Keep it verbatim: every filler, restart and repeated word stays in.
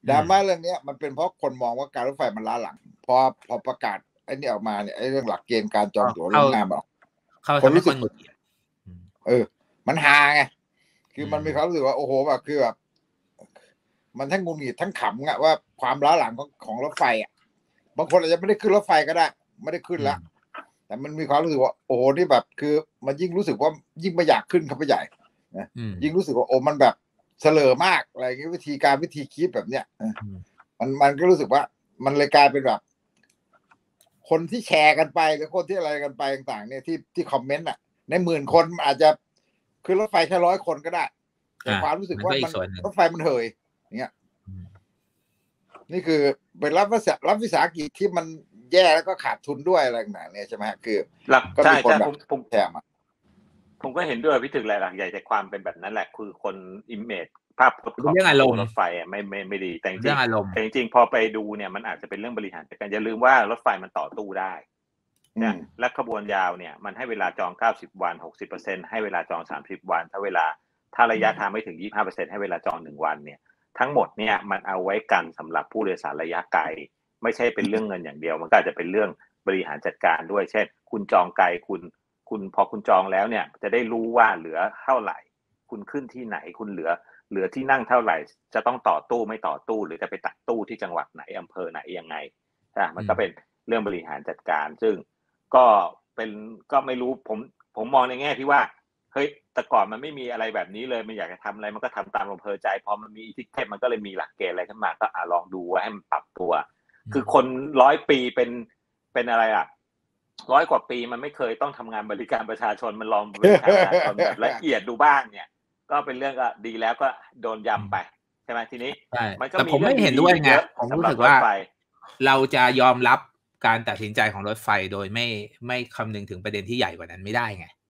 ดราม่าเรื่องนี้มันเป็นเพราะคนมองว่าการรถไฟมันล้าหลังพอพอประกาศไอ้นี่ออกมาเนี่ยไอ้เรื่องหลักเกณฑ์การจองตั๋วล่วงหน้าบอกคนรู้สึกเออมันฮาไงคือมันมีความรู้สึกว่าโอ้โหแบบคือแบบมันทั้งงุนหงิดทั้งขำอะว่าความล้าหลังของของรถไฟอ่ะบางคนอาจจะไม่ได้ขึ้นรถไฟก็ได้ไม่ได้ขึ้นแล้วแต่มันมีความรู้สึกว่าโอ้โหนี่แบบคือมันยิ่งรู้สึกว่ายิ่งไม่อยากขึ้นเข้าไปใหญ่นะยิ่งรู้สึกว่าโอ้มันแบบเสลอมากอะไรเงี้ยวิธีการวิธีคิดแบบเนี้ยมันมันก็รู้สึกว่ามันเลยกลายเป็นแบบคนที่แชร์กันไปหรือคนที่อะไรกันไปต่างๆเนี่ยที่ที่คอมเมนต์อ่ะในหมื่นคนอาจจะขึ้นรถไฟแค่ร้อยคนก็ได้แต่ความรู้สึกว่ามันรถไฟมันเหยเนี่ยนี่คือเป็นรัฐวิสารัฐวิสาหกิจที่มันแย่แล้วก็ขาดทุนด้วยอะไรต่างๆเนี่ยใช่ไหมคือก็มีคนแบบผมแถมผมก็เห็นด้วยพี่ถึงหลักๆใหญ่แต่ความเป็นแบบนั้นแหละคือคนอิมเมจภาพพจน์ของรถไฟไม่ไม่ไม่ดีแต่จริงแต่จริงๆพอไปดูเนี่ยมันอาจจะเป็นเรื่องบริหารจัดการอย่าลืมว่ารถไฟมันต่อตู้ได้นะและขบวนยาวเนี่ยมันให้เวลาจองเก้าสิบวัน หกสิบเปอร์เซ็นต์ ให้เวลาจองสามสิบวันถ้าเวลาถ้าระยะทางไม่ถึง ยี่สิบห้าเปอร์เซ็นต์ ให้เวลาจองหนึ่งวันเนี่ยทั้งหมดเนี่ยมันเอาไว้กันสำหรับผู้โดยสารระยะไกลไม่ใช่เป็นเรื่องเงินอย่างเดียวมันก็อาจจะเป็นเรื่องบริหารจัดการด้วยเช่นคุณจองไกลคุณคุณพอคุณจองแล้วเนี่ยจะได้รู้ว่าเหลือเท่าไหร่คุณขึ้นที่ไหนคุณเหลือเหลือที่นั่งเท่าไหร่จะต้องต่อตู้ไม่ต่อตู้หรือจะไปตัดตู้ที่จังหวัดไหนอำเภอไหนยังไงอ่ะมันก็เป็นเรื่องบริหารจัดการซึ่งก็เป็นก็ไม่รู้ผมผมมองในแง่ที่ว่าเฮ้ยแต่ก่อนมันไม่มีอะไรแบบนี้เลยมันอยากจะทำอะไรมันก็ทำตามอำเภอใจพอมันมีทิกเก็ตมันก็เลยมีหลักเกณฑ์อะไรขึ้นมาก็อ่ะลองดูว่าให้มันปรับตัวคือคนร้อยปีเป็นเป็นอะไรอ่ะร้อยกว่าปีมันไม่เคยต้องทำงานบริการประชาชนมันลองบริการประชาชนแบบละเอียดดูบ้างเนี่ยก็เป็นเรื่องก็ดีแล้วก็โดนยำไปใช่ไหมทีนี้มันก็มีผมไม่เห็นด้วยไงผมรู้สึกว่าเราจะยอมรับการตัดสินใจของรถไฟโดยไม่ไม่คำนึงถึงประเด็นที่ใหญ่กว่านั้นไม่ได้ไง